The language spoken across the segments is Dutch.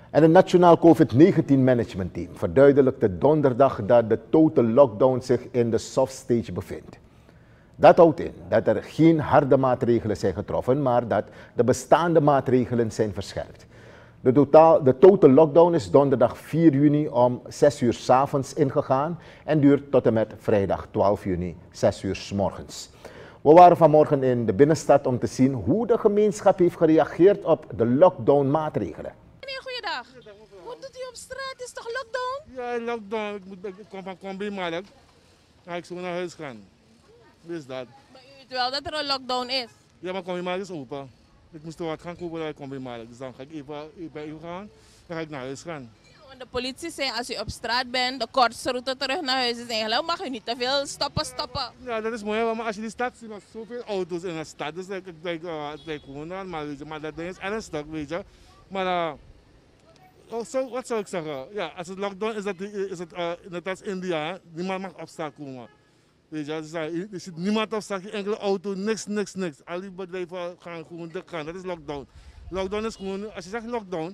En het Nationaal COVID-19 Management Team verduidelijkte donderdag dat de total lockdown zich in de soft stage bevindt. Dat houdt in dat er geen harde maatregelen zijn getroffen, maar dat de bestaande maatregelen zijn verscherpt. De total lockdown is donderdag 4 juni om 6 uur 's avonds ingegaan en duurt tot en met vrijdag 12 juni 6 uur 's morgens. We waren vanmorgen in de binnenstad om te zien hoe de gemeenschap heeft gereageerd op de lockdown maatregelen. Meneer, goeiedag. Wat doet u op straat? Is toch lockdown? Ja, lockdown. Ik kom van Combi-markt. Dan ga ik zo naar huis gaan. Dus dat. Maar u weet wel dat er een lockdown is. Ja, maar Combi-markt is open. Ik moest wat gaan kopen bij Combi-markt. Dus dan ga ik even gaan. Dan ga ik naar huis gaan. Want de politie zei als u op straat bent, de kortste route terug naar huis is eigenlijk, mag u niet te veel stoppen. Ja, dat is mooi. Maar als je die stad ziet, met zoveel auto's in de stad. Dus ik denk gewoon aan. Maar dat ding is ernstig, weet je. Maar wat zou ik zeggen? Ja, als het lockdown is het net als India. Niemand mag op straat komen. Weet je, er zit niemand op straat, geen enkele auto, niks. Al die bedrijven gaan gewoon dik gaan. Dat is lockdown. Lockdown is gewoon, als je zegt lockdown,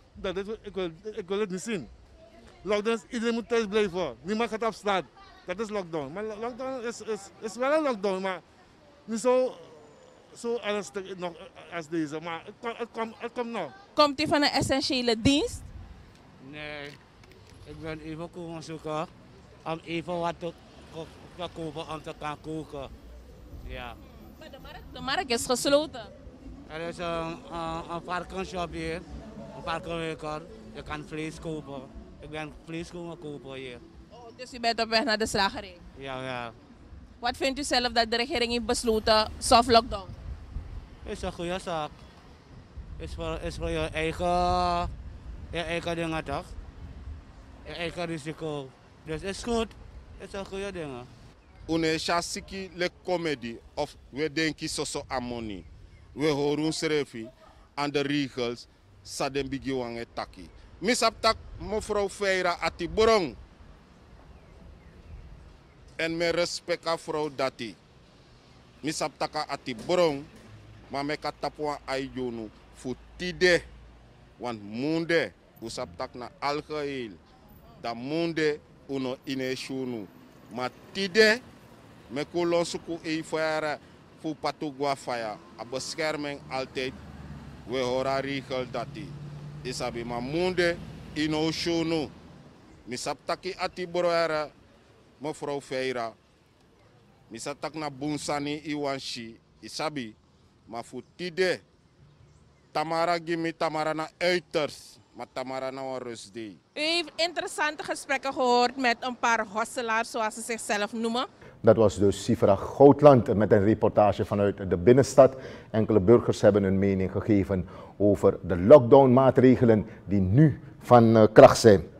ik wil het niet zien. Lockdown is, iedereen moet thuis blijven. Niemand gaat op straat. Dat is lockdown. Maar lockdown is wel een lockdown, maar niet zo ernstig nog als deze. Maar het komt nog. Komt u van een essentiële dienst? Nee, ik ben even komen zoeken om even wat te kopen om te gaan koken. Ja. Maar de markt is gesloten. Er is een varkenshop hier, een varkenwinkel. Je kan vlees kopen. Ik ben vlees komen kopen hier. Oh, dus u bent op weg naar de slagerij? Ja. Wat vindt u zelf dat de regering heeft besloten, soft lockdown? Is een goede zaak. Is voor je eigen dingen toch? Je eigen risico. Dus is goed. Is een goede ding. Une chasiki le comedy of we denken soso amoni. We horen schrijven aan de regels sadem bigi wange taki. Misaptak mevrouw Feira ati borong. En me respect a vrouw dati. Misaptaka ati borong. Maar me katapwa aijonu futide. Want munde usaptak na algeheel. Da munde uno ine shunu. Maar tide me kolon suku e fire fu patugwa fire. A bescherming altijd. We horen regel dati. Isabi ma munde ino shunu. Misaptaki ati broera mevrouw Feira. Misaptak na bunsani iwanshi. Isabi ma fu tide. Tamara gimi Tamara na uiters. Maar Tamara na rustig. U heeft interessante gesprekken gehoord met een paar hosselaars, zoals ze zichzelf noemen. Dat was dus Sifra Goudland met een reportage vanuit de binnenstad. Enkele burgers hebben hun mening gegeven over de lockdown maatregelen die nu van kracht zijn.